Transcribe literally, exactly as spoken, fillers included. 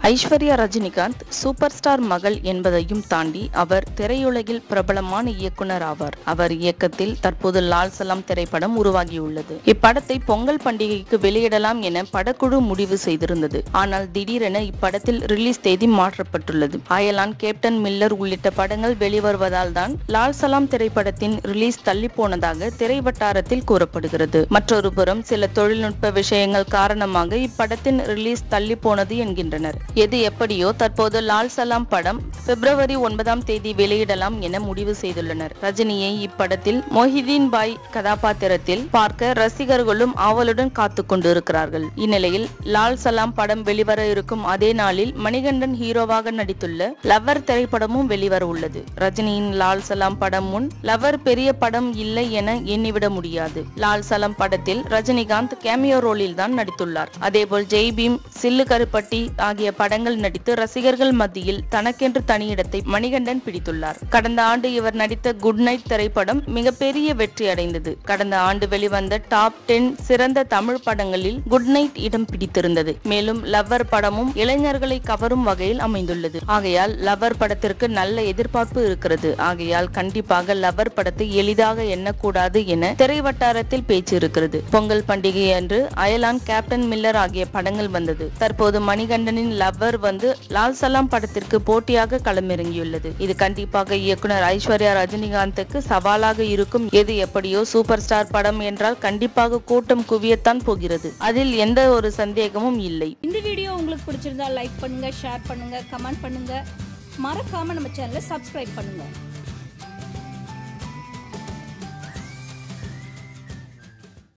Aishwarya Rajinikanth super star மகள் என்பதையும் தாண்டி அவர் திரையுலகில் பிரபலமான இயக்குனர் ஆவார். அவர் இயக்கத்தில் தற்போது லால் சலாம் திரைப்படம் உருவாகியுள்ளது. இப்படத்தை பொங்கல் பண்டிகைக்கு வெளியிடலாம் என படக்குழு முடிவு செய்திருந்தது. ஆனால் திடீரென இப்படத்தில் ரிலீஸ் தேதி மாற்றப்பட்டுள்ளது. அயலான், கேப்டன் மில்லர் உள்ளிட்ட படங்கள் வெளிவருவதால் தான் லால் சலாம் திரைப்படத்தின் ரிலீஸ் தள்ளி போனதாக திரை வட்டாரத்தில் கூறப்படுகிறது. மற்றொரு புறம் சில தொழில்நுட்ப விஷயங்கள் காரணமாக இப்படத்தின் ரிலீஸ் தள்ளி போனது என்கின்றனர். எது எப்படியோ தற்போது லால் சலாம் படம் பிப்ரவரி ஒன்பதாம் தேதி வெளியிடலாம் என முடிவு செய்துள்ளனர். ரஜினியை இப்படத்தில் மொஹிதீன் பாய் கதாபாத்திரத்தில் பார்க்க ரசிகர்களும் ஆவலுடன் காத்து கொண்டு இருக்கிறார்கள். இந்நிலையில் லால் சலாம் படம் வெளிவர இருக்கும் அதே நாளில் மணிகண்டன் ஹீரோவாக நடித்துள்ள லவர் திரைப்படமும் வெளிவர உள்ளது. ரஜினியின் லால் சலாம் படம் முன் லவர் பெரிய படம் இல்லை என எண்ணிவிட முடியாது. லால் சலாம் படத்தில் ரஜினிகாந்த் கேமியோ ரோலில் தான் நடித்துள்ளார். அதேபோல் ஜெய் பீம், சில்லு கருப்பட்டி ஆகிய படங்கள் நடித்து ரசிகர்கள் மத்தியில் தனக்கென்று தனி இடத்தை மணிகண்டன் பிடித்துள்ளார். கடந்த ஆண்டு இவர் நடித்த குட் நைட் திரைப்படம் மிகப்பெரிய வெற்றி அடைந்தது. கடந்த ஆண்டு வெளிவந்த டாப் டென் சிறந்த தமிழ் படங்களில் குட் நைட் இடம் பிடித்திருந்தது. மேலும் லவர் படமும் இளைஞர்களை கவரும் வகையில் அமைந்துள்ளது. ஆகையால் லவர் படத்திற்கு நல்ல எதிர்பார்ப்பு இருக்கிறது. ஆகையால் கண்டிப்பாக லவர் படத்தை எளிதாக எண்ணக்கூடாது என திரை வட்டாரத்தில் பேச்சு இருக்கிறது. பொங்கல் பண்டிகை அன்று அயலான், கேப்டன் மில்லர் ஆகிய படங்கள் வந்தது. தற்போது மணிகண்டனின் லவர் வந்து லால் சலாம் படத்திற்கு போட்டியாக களமிறங்கியுள்ளது. இது கண்டிப்பாக இயக்குனர் ஐஸ்வர்யா ரஜினிகாந்துக்கு சவாலாக இருக்கும். எது எப்படியோ சூப்பர் ஸ்டார் படம் என்றால் கண்டிப்பாக கூட்டம் குவியத்தான் போகிறது. அதில் எந்த ஒரு சந்தேகமும் இல்லை. இந்த வீடியோ உங்களுக்கு பிடிச்சிருந்தா லைக் பண்ணுங்க, ஷேர் பண்ணுங்க, கமெண்ட் பண்ணுங்க. மறக்காம நம்ம சேனலை சப்ஸ்கிரைப் பண்ணுங்க.